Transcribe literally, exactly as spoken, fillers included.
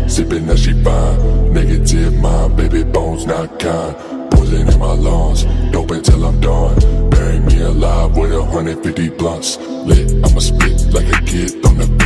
sipping that she fine. Negative mind, baby bones not kind. Poison in my lungs, dope until I'm done. Bury me alive with a hundred fifty blunts. Lit, I'ma spit like a kid on the